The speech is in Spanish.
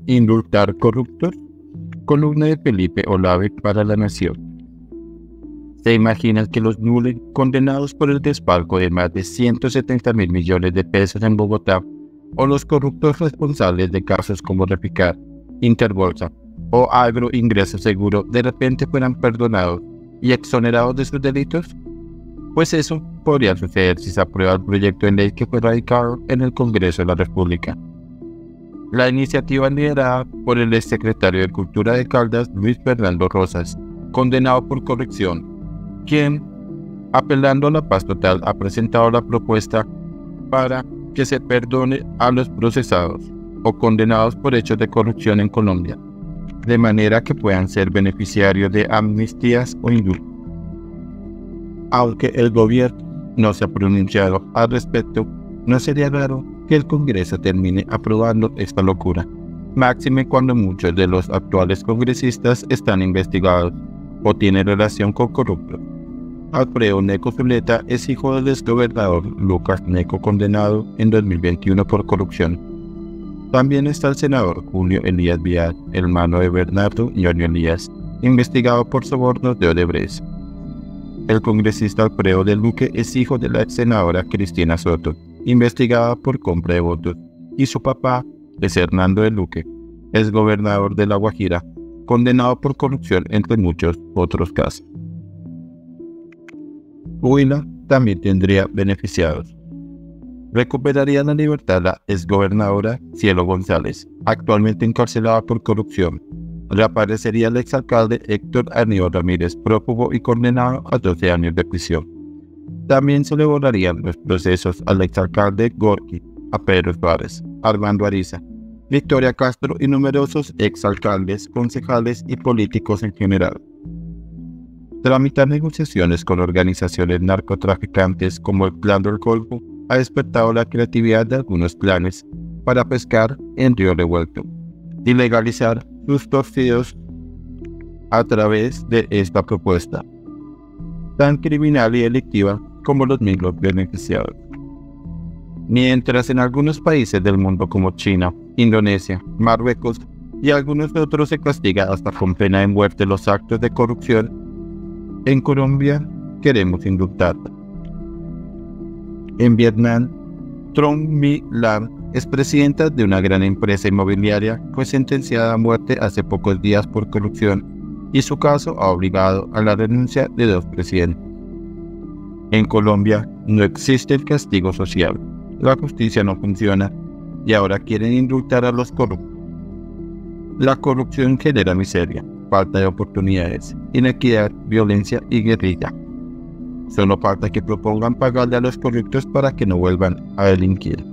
Indultar corruptos. Columna de Felipe Olave para La Nación. ¿Se imaginan que los Nulen, condenados por el desfalco de más de 170.000 millones de pesos en Bogotá, o los corruptos responsables de casos como Reficar, Interbolsa o Agro Ingreso Seguro de repente fueran perdonados y exonerados de sus delitos? Pues eso podría suceder si se aprueba el proyecto de ley que fue radicado en el Congreso de la República. La iniciativa liderada por el exsecretario de Cultura de Caldas, Luis Fernando Rosas, condenado por corrupción, quien, apelando a la paz total, ha presentado la propuesta para que se perdone a los procesados o condenados por hechos de corrupción en Colombia, de manera que puedan ser beneficiarios de amnistías o indultos. Aunque el gobierno no se ha pronunciado al respecto, no sería raro que el Congreso termine aprobando esta locura, máxime cuando muchos de los actuales congresistas están investigados o tienen relación con corruptos. Alfredo Neco Zuleta es hijo del exgobernador Lucas Neco, condenado en 2021 por corrupción. También está el senador Julio Elías Vial, hermano de Bernardo Ñoño Elías, investigado por sobornos de Odebrecht. El congresista Alfredo del Duque es hijo de la ex senadora Cristina Soto, investigada por compra de votos, y su papá es Hernando del Duque, ex gobernador de La Guajira, condenado por corrupción entre muchos otros casos. Huila también tendría beneficiados. Recuperaría la libertad la exgobernadora Cielo González, actualmente encarcelada por corrupción. Reaparecería el exalcalde Héctor Aníbal Ramírez, prófugo y condenado a 12 años de prisión. También se le borrarían los procesos al exalcalde Gorky, a Pedro Suárez, Armando Ariza, Victoria Castro y numerosos exalcaldes, concejales y políticos en general. Tramitar negociaciones con organizaciones narcotraficantes como el Plan del Golfo ha despertado la creatividad de algunos planes para pescar en río revuelto y legalizar sus torcidos a través de esta propuesta, tan criminal y delictiva como los mismos beneficiados. Mientras en algunos países del mundo como China, Indonesia, Marruecos y algunos otros se castiga hasta con pena de muerte los actos de corrupción, en Colombia queremos indultarla. En Vietnam, Trong My Lam, expresidenta de una gran empresa inmobiliaria, fue sentenciada a muerte hace pocos días por corrupción y su caso ha obligado a la renuncia de 2 presidentes. En Colombia no existe el castigo social, la justicia no funciona y ahora quieren indultar a los corruptos. La corrupción genera miseria, falta de oportunidades, inequidad, violencia y guerrilla. Solo falta que propongan pagarle a los corruptos para que no vuelvan a delinquir.